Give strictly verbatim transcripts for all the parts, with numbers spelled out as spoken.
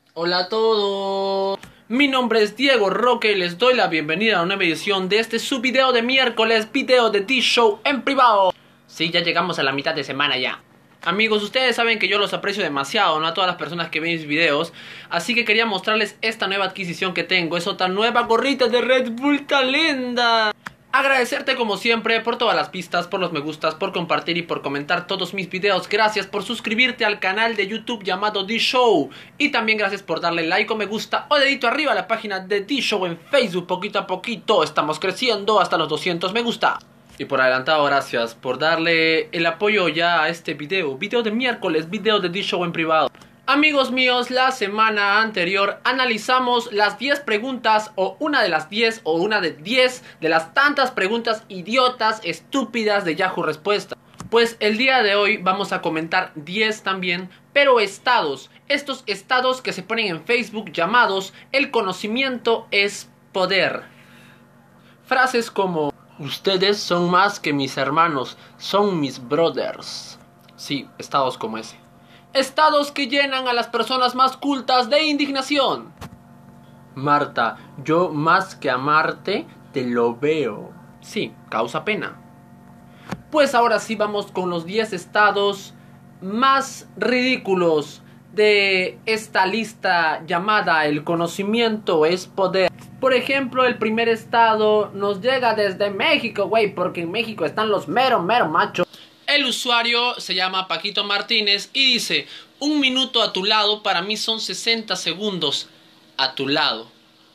Hola a todos, mi nombre es Diego Roque y les doy la bienvenida a una nueva edición de este su video de miércoles, video de D-Show en privado. Sí, ya llegamos a la mitad de semana ya. Amigos, ustedes saben que yo los aprecio demasiado, ¿no? A todas las personas que ven mis videos. Así que quería mostrarles esta nueva adquisición que tengo. Es otra nueva gorrita de Red Bull Calenda. Agradecerte como siempre por todas las vistas, por los me gustas, por compartir y por comentar todos mis videos. Gracias por suscribirte al canal de YouTube llamado D-Show. Y también gracias por darle like o me gusta o dedito arriba a la página de D-Show en Facebook. Poquito a poquito estamos creciendo hasta los doscientos me gusta. Y por adelantado gracias por darle el apoyo ya a este video. Video de miércoles, video de D-Show en privado. Amigos míos, la semana anterior analizamos las diez preguntas o una de las diez o una de diez de las tantas preguntas idiotas, estúpidas de Yahoo Respuesta. Pues el día de hoy vamos a comentar diez también, pero estados. Estos estados que se ponen en Facebook llamados el conocimiento es poder. Frases como: ustedes son más que mis hermanos, son mis brothers. Sí, estados como ese. Estados que llenan a las personas más cultas de indignación. Marta, yo más que amarte, te lo veo. Sí, causa pena. Pues ahora sí vamos con los diez estados más ridículos de esta lista llamada el conocimiento es poder. Por ejemplo, el primer estado nos llega desde México, güey, porque en México están los mero, mero machos. El usuario se llama Paquito Martínez y dice: un minuto a tu lado para mí son sesenta segundos a tu lado.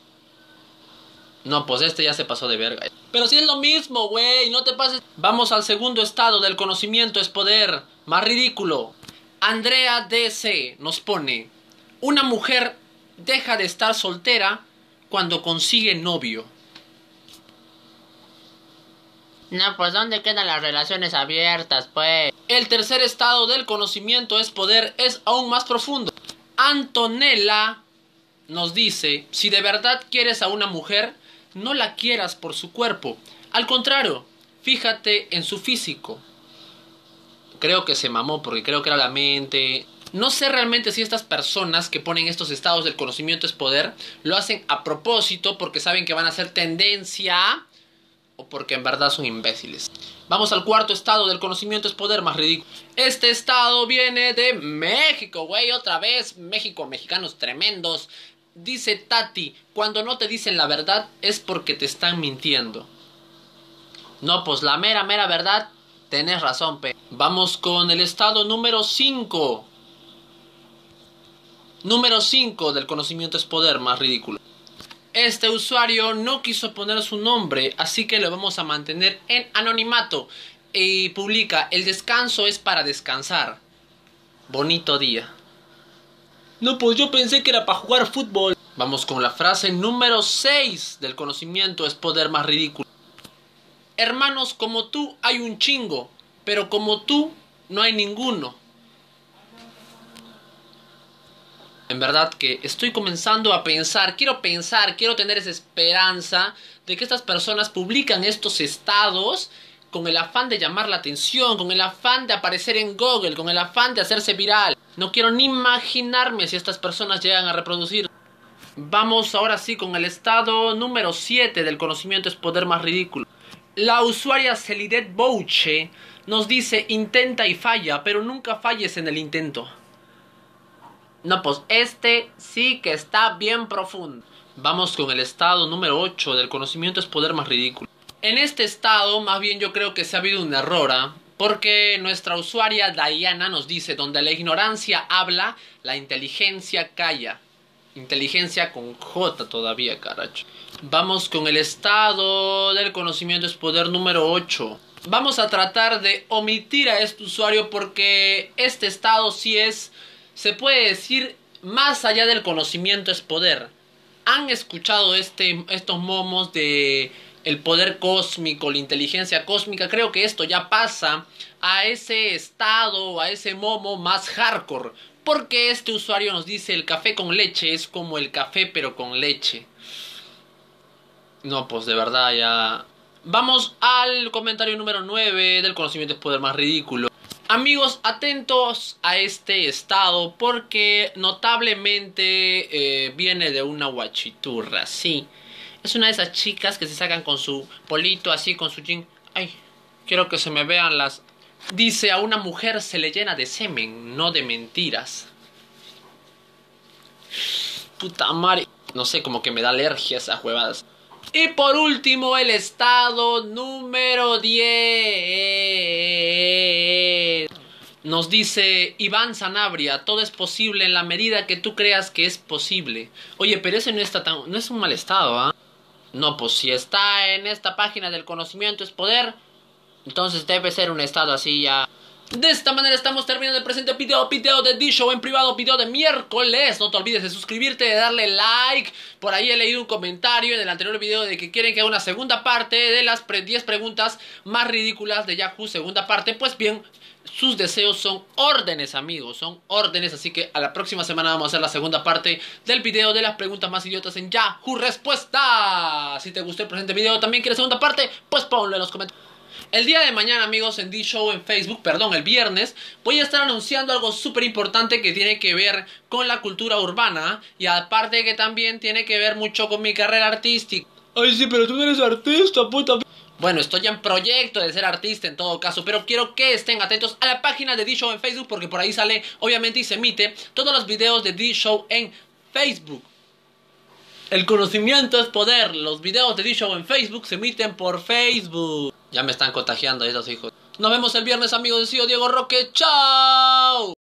No, pues este ya se pasó de verga. Pero si es lo mismo, güey, no te pases. Vamos al segundo estado del conocimiento es poder. Más ridículo. Andrea D C nos pone: una mujer deja de estar soltera cuando consigue novio. No, pues ¿dónde quedan las relaciones abiertas, pues? El tercer estado del conocimiento es poder, es aún más profundo. Antonella nos dice: si de verdad quieres a una mujer, no la quieras por su cuerpo. Al contrario, fíjate en su físico. Creo que se mamó porque creo que era la mente. No sé realmente si estas personas que ponen estos estados del conocimiento es poder lo hacen a propósito porque saben que van a hacer tendencia o porque en verdad son imbéciles. Vamos al cuarto estado del conocimiento es poder, más ridículo. Este estado viene de México, güey, otra vez. México, mexicanos tremendos. Dice Tati: cuando no te dicen la verdad es porque te están mintiendo. No, pues la mera, mera verdad, tenés razón, pe. Vamos con el estado número cinco. Número cinco del conocimiento es poder, más ridículo. Este usuario no quiso poner su nombre, así que lo vamos a mantener en anonimato. Y publica: el descanso es para descansar. Bonito día. No, pues yo pensé que era para jugar fútbol. Vamos con la frase número seis del conocimiento es poder, más ridículo. Hermanos como tú hay un chingo, pero como tú no hay ninguno. En verdad que estoy comenzando a pensar, quiero pensar, quiero tener esa esperanza de que estas personas publican estos estados con el afán de llamar la atención, con el afán de aparecer en Google, con el afán de hacerse viral. No quiero ni imaginarme si estas personas llegan a reproducir. Vamos ahora sí con el estado número siete del conocimiento es poder, más ridículo. La usuaria Celidet Bouche nos dice: intenta y falla, pero nunca falles en el intento. No, pues este sí que está bien profundo. Vamos con el estado número ocho del conocimiento es poder, más ridículo. En este estado, más bien yo creo que se ha habido un error, ¿eh? Porque nuestra usuaria Diana nos dice: donde la ignorancia habla, la inteligencia calla. Inteligencia con J todavía, caracho. Vamos con el estado del conocimiento es poder número ocho. Vamos a tratar de omitir a este usuario porque este estado sí es, se puede decir, más allá del conocimiento es poder. ¿Han escuchado este, estos momos de el poder cósmico, la inteligencia cósmica? Creo que esto ya pasa a ese estado, a ese momo más hardcore. Porque este usuario nos dice: el café con leche es como el café pero con leche. No, pues de verdad ya... Vamos al comentario número nueve del conocimiento es poder, más ridículo. Amigos, atentos a este estado porque notablemente eh, viene de una guachiturra, sí. Es una de esas chicas que se sacan con su polito así, con su jean. Ay, quiero que se me vean las... Dice, a una mujer se le llena de semen, no de mentiras. Puta madre. No sé, como que me da alergia esas huevadas. Y por último, el estado número diez. Nos dice Iván Sanabria, todo es posible en la medida que tú creas que es posible. Oye, pero ese no está tan... no es un mal estado, ¿ah? ¿eh? No, pues si está en esta página del conocimiento es poder, entonces debe ser un estado así ya. De esta manera estamos terminando el presente video, video de D-Show en privado, video de miércoles. No te olvides de suscribirte, de darle like. Por ahí he leído un comentario en el anterior video de que quieren que haga una segunda parte de las pre diez preguntas más ridículas de Yahoo, segunda parte. Pues bien, sus deseos son órdenes, amigos, son órdenes. Así que a la próxima semana vamos a hacer la segunda parte del video de las preguntas más idiotas en Yahoo Respuesta. Si te gustó el presente video, también quieres segunda parte, pues ponlo en los comentarios. El día de mañana, amigos, en D-Show en Facebook, perdón, el viernes, voy a estar anunciando algo súper importante que tiene que ver con la cultura urbana y aparte que también tiene que ver mucho con mi carrera artística. Ay, sí, pero tú no eres artista, puta. Bueno, estoy en proyecto de ser artista en todo caso, pero quiero que estén atentos a la página de D-Show en Facebook porque por ahí sale, obviamente, y se emite todos los videos de D-Show en Facebook. El conocimiento es poder. Los videos de D-Show en Facebook se emiten por Facebook. Ya me están contagiando esos hijos. Nos vemos el viernes, amigos. He sido Diego Roque. ¡Chao!